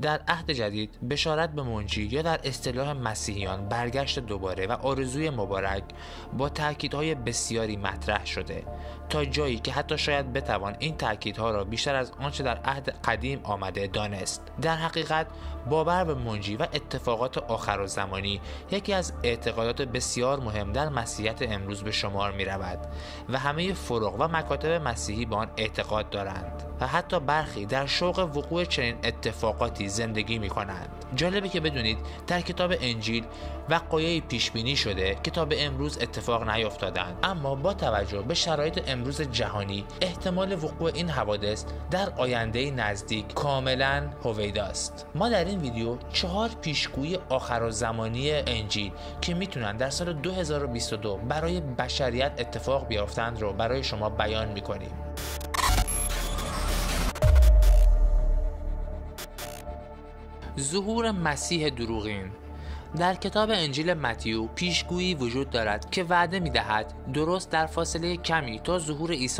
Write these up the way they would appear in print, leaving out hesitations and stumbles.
در عهد جدید بشارت به منجی یا در اصطلاح مسیحیان برگشت دوباره و آرزوی مبارک با تأکیدهای بسیاری مطرح شده، تا جایی که حتی شاید بتوان این تأکیدها را بیشتر از آنچه در عهد قدیم آمده دانست. در حقیقت باور به منجی و اتفاقات آخرالزمانی یکی از اعتقادات بسیار مهم در مسیحیت امروز به شمار می رود و همه فروع و مکاتب مسیحی به آن اعتقاد دارند و حتی برخی در شوق وقوع چنین اتفاقاتی زندگی می کنند. جالبه که بدونید در کتاب انجیل وقایعی پیش بینی شده که تا به امروز اتفاق نیفتادند، اما با توجه به شرایط امروز جهانی احتمال وقوع این حوادث در آینده نزدیک کاملا هویداست. ما در این ویدیو 4 پیشگویی آخرالزمانی انجیل که میتونن در سال 2022 برای بشریت اتفاق بیافتند رو برای شما بیان میکنیم. ظهور مسیح دروغین. در کتاب انجیل متی پیشگویی وجود دارد که وعده می‌دهد درست در فاصله کمی تا ظهور عیسی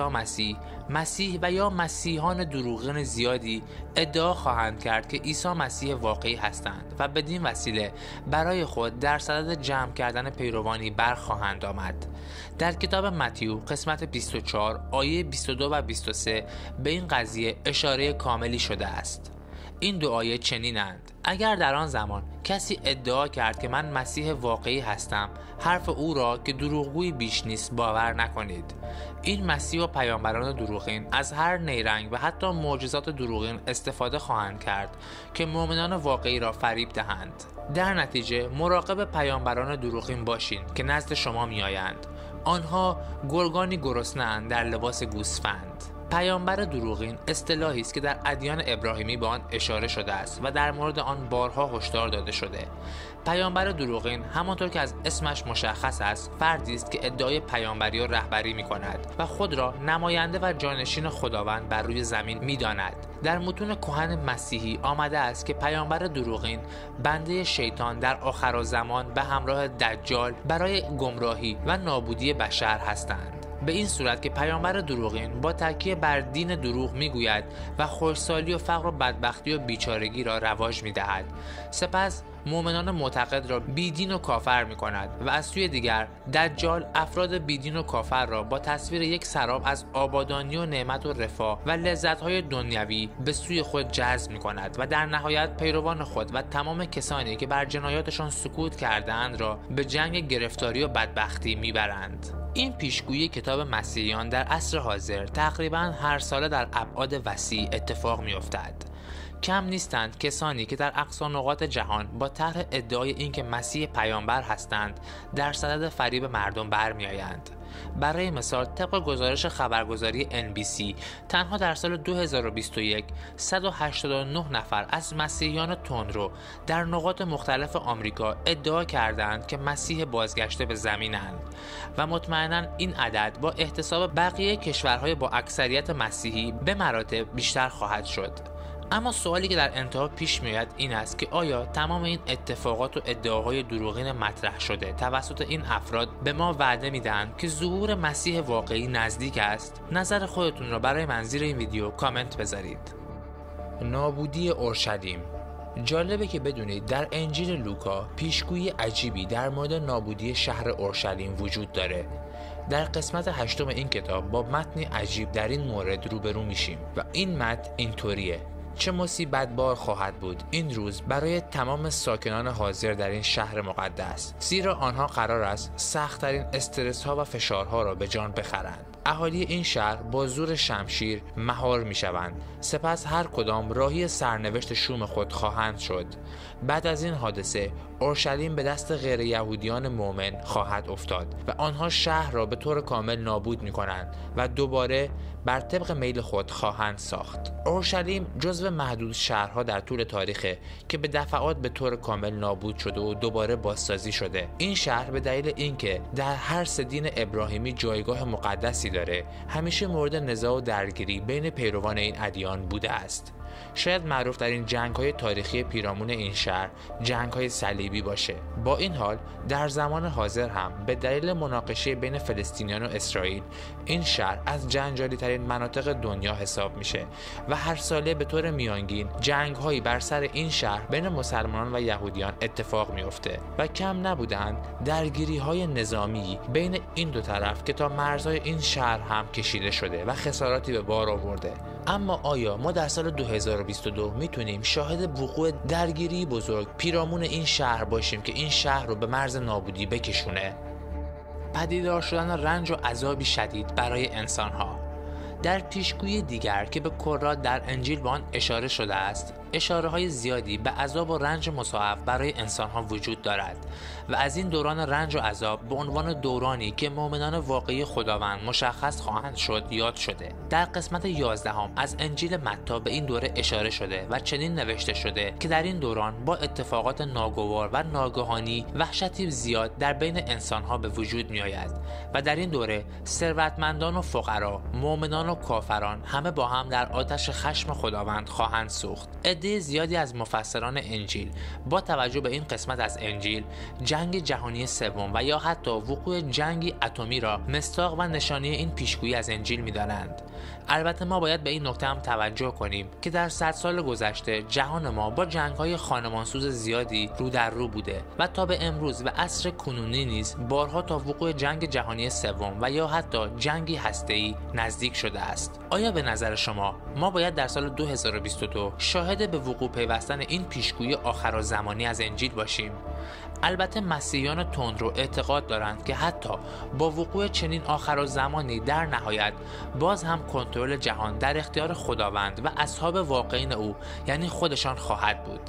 مسیح و یا مسیحان دروغین زیادی ادعا خواهند کرد که عیسی مسیح واقعی هستند و بدین وسیله برای خود در صدد جمع کردن پیروانی برخواهند آمد. در کتاب متی قسمت 24 آیه 22 و 23 به این قضیه اشاره کاملی شده است. این دو آیه چنینند: اگر در آن زمان کسی ادعا کرد که من مسیح واقعی هستم، حرف او را که دروغگویی بیش نیست باور نکنید. این مسیح و پیامبران دروغین از هر نیرنگ و حتی معجزات دروغین استفاده خواهند کرد که مؤمنان واقعی را فریب دهند. در نتیجه مراقب پیامبران دروغین باشین که نزد شما میآیند. آنها گرگانی گرسنه‌اند در لباس گوسفند. پیامبر دروغین اصطلاحی است که در ادیان ابراهیمی به آن اشاره شده است و در مورد آن بارها هشدار داده شده. پیامبر دروغین همانطور که از اسمش مشخص است، فردی است که ادعای پیامبری و رهبری می‌کند و خود را نماینده و جانشین خداوند بر روی زمین می‌داند. در متون کهن مسیحی آمده است که پیامبر دروغین بنده شیطان در آخرالزمان به همراه دجال برای گمراهی و نابودی بشر هستند. به این صورت که پیامبر دروغین با تکیه بر دین دروغ میگوید و خشکسالی و فقر و بدبختی و بیچارگی را رواج میدهد. سپس مؤمنان معتقد را بیدین و کافر می کند و از سوی دیگر دجال افراد بیدین و کافر را با تصویر یک سراب از آبادانی و نعمت و رفاه و لذت‌های دنیوی به سوی خود جذب می کند و در نهایت پیروان خود و تمام کسانی که بر جنایاتشان سکوت کرده‌اند را به جنگ گرفتاری و بدبختی میبرند. این پیشگویی کتاب مسیحیان در عصر حاضر تقریباً هر ساله در ابعاد وسیع اتفاق می‌افتد. کم نیستند کسانی که در اقصا نقاط جهان با طرح ادعای اینکه مسیح پیامبر هستند در صدد فریب مردم برمی‌آیند. برای مثال طبق گزارش خبرگزاری NBC تنها در سال 2021 189 نفر از مسیحیان تندرو در نقاط مختلف آمریکا ادعا کردند که مسیح بازگشته به زمینند و مطمئناً این عدد با احتساب بقیه کشورهای با اکثریت مسیحی به مراتب بیشتر خواهد شد. اما سوالی که در انتها پیش میاد این است که آیا تمام این اتفاقات و ادعاهای دروغین مطرح شده توسط این افراد به ما وعده میدن که ظهور مسیح واقعی نزدیک است؟ نظر خودتون را برای من زیر این ویدیو کامنت بذارید. نابودی اورشلیم. جالبه که بدونید در انجیل لوکا پیشگویی عجیبی در مورد نابودی شهر اورشلیم وجود داره. در قسمت 8 این کتاب با متنی عجیب در این مورد روبرو میشیم و این متن اینطوریه: چه مصیبت بار خواهد بود این روز برای تمام ساکنان حاضر در این شهر مقدس، زیرا آنها قرار است سخت‌ترین استرس ها و فشارها را به جان بخرند. اهالی این شهر با زور شمشیر مهار می شوند، سپس هر کدام راهی سرنوشت شوم خود خواهند شد. بعد از این حادثه اورشلیم به دست غیر یهودیان مؤمن خواهد افتاد و آنها شهر را به طور کامل نابود می کنند و دوباره بر طبق میل خود خواهند ساخت. اورشلیم جزو محدود شهرها در طول تاریخ که به دفعات به طور کامل نابود شده و دوباره بازسازی شده. این شهر به دلیل اینکه در هر سه دین ابراهیمی جایگاه مقدسی داره، همیشه مورد نزاع و درگیری بین پیروان این ادیان بوده است. شاید معروف در این جنگ‌های تاریخی پیرامون این شهر جنگ‌های صلیبی باشه. با این حال در زمان حاضر هم به دلیل مناقشه بین فلسطینیان و اسرائیل این شهر از جنجالی‌ترین مناطق دنیا حساب میشه و هر ساله به طور میانگین جنگ‌هایی بر سر این شهر بین مسلمانان و یهودیان اتفاق میفته و کم نبودند درگیری‌های نظامی بین این دو طرف که تا مرزهای این شهر هم کشیده شده و خساراتی به بار آورده. اما آیا ما در سال 2022 میتونیم شاهد وقوع درگیری بزرگ پیرامون این شهر باشیم که این شهر رو به مرز نابودی بکشونه؟ پدیدار شدن رنج و عذابی شدید برای انسانها. در پیشگویی دیگر که به کرات در انجیل به آن اشاره شده است، اشاره‌های زیادی به عذاب و رنج مضاعف برای انسان‌ها وجود دارد و از این دوران رنج و عذاب به عنوان دورانی که مؤمنان واقعی خداوند مشخص خواهند شد یاد شده. در قسمت 11 از انجیل متی به این دوره اشاره شده و چنین نوشته شده که در این دوران با اتفاقات ناگوار و ناگهانی وحشتی زیاد در بین انسان‌ها به وجود می‌آید و در این دوره ثروتمندان و فقرا، مؤمنان و کافران همه با هم در آتش خشم خداوند خواهند سوخت. عده زیادی از مفسران انجیل با توجه به این قسمت از انجیل جنگ جهانی سوم و یا حتی وقوع جنگی اتمی را مصداق و نشانه این پیشگویی از انجیل می‌دانند. البته ما باید به این نکته هم توجه کنیم که در 100 سال گذشته جهان ما با جنگ‌های خانمانسوز زیادی رو در رو بوده و تا به امروز و عصر کنونی نیز بارها تا وقوع جنگ جهانی سوم و یا حتی جنگی هسته‌ای نزدیک شده است. آیا به نظر شما ما باید در سال 2022 شاهد به وقوع پیوستن این پیشگویی آخرالزمانی از انجیل باشیم؟ البته مسیحیان تندرو اعتقاد دارند که حتی با وقوع چنین آخرالزمانی در نهایت باز هم کنترل جهان در اختیار خداوند و اصحاب واقعین او یعنی خودشان خواهد بود.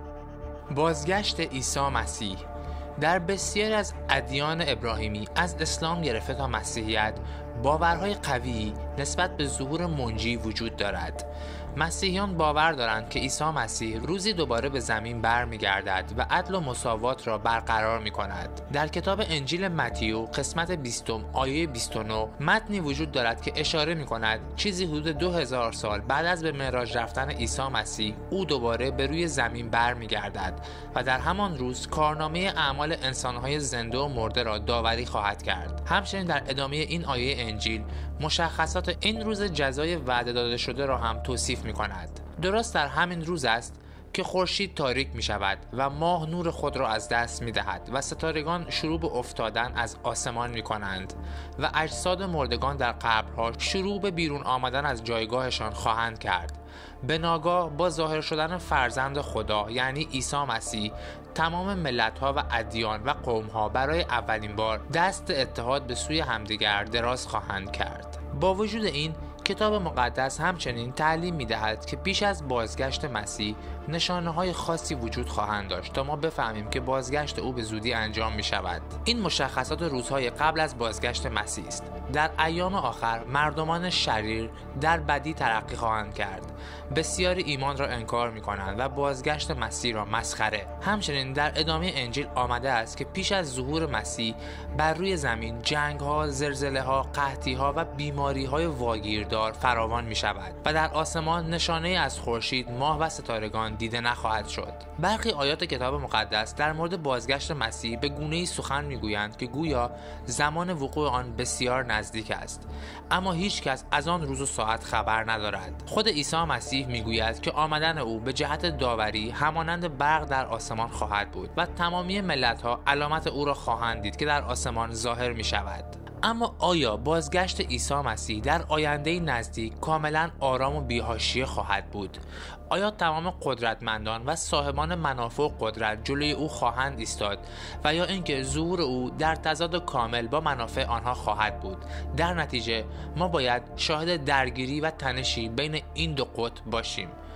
بازگشت عیسی مسیح. در بسیاری از ادیان ابراهیمی از اسلام گرفته تا مسیحیت باورهای قوی نسبت به ظهور منجی وجود دارد. مسیحیان باور دارند که عیسی مسیح روزی دوباره به زمین برمیگردد و عدل و مساوات را برقرار می کند. در کتاب انجیل متی قسمت 20 آیه 29 متنی وجود دارد که اشاره می کند چیزی حدود 2000 سال بعد از به معراج رفتن عیسی مسیح او دوباره به روی زمین برمیگردد و در همان روز کارنامه اعمال انسانهای زنده و مرده را داوری خواهد کرد. همچنین در ادامه این آیه انجیل مشخصات این روز جزای وعده داده شده را هم توصیف می کند. درست در همین روز است که خورشید تاریک می شود و ماه نور خود را از دست می دهد و ستارگان شروع به افتادن از آسمان می کنند و اجساد مردگان در قبرها شروع به بیرون آمدن از جایگاهشان خواهند کرد. به ناگاه با ظاهر شدن فرزند خدا یعنی عیسی مسیح تمام ملت‌ها و ادیان و قوم‌ها برای اولین بار دست اتحاد به سوی همدیگر دراز خواهند کرد. با وجود این کتاب مقدس همچنین تعلیم می‌دهد که پیش از بازگشت مسیح نشانه‌های خاصی وجود خواهند داشت تا ما بفهمیم که بازگشت او به زودی انجام می‌شود. این مشخصات روزهای قبل از بازگشت مسیح است. در ایام آخر مردمان شریر در بدی ترقی خواهند کرد. بسیاری ایمان را انکار می‌کنند و بازگشت مسیح را مسخره. همچنین در ادامه انجیل آمده است که پیش از ظهور مسیح بر روی زمین جنگ‌ها، زلزله‌ها، قحطی‌ها و بیماری‌های واگیردار فراوان می‌شود و در آسمان نشانه از خورشید، ماه و ستارگان دیده نخواهد شد. برخی آیات کتاب مقدس در مورد بازگشت مسیح به گونه‌ای سخن می‌گویند که گویا زمان وقوع آن بسیار نزدیک است، اما هیچ کس از آن روز و ساعت خبر ندارد. خود عیسی مسیح می‌گوید که آمدن او به جهت داوری همانند برق در آسمان خواهد بود و تمامی ملت‌ها علامت او را خواهند دید که در آسمان ظاهر می‌شود. اما آیا بازگشت عیسی مسیح در آینده نزدیک کاملا آرام و بی‌حاشیه خواهد بود؟ آیا تمام قدرتمندان و صاحبان منافع و قدرت جلوی او خواهند ایستاد و یا اینکه ظهور او در تضاد کامل با منافع آنها خواهد بود؟ در نتیجه ما باید شاهد درگیری و تنشی بین این دو قطب باشیم.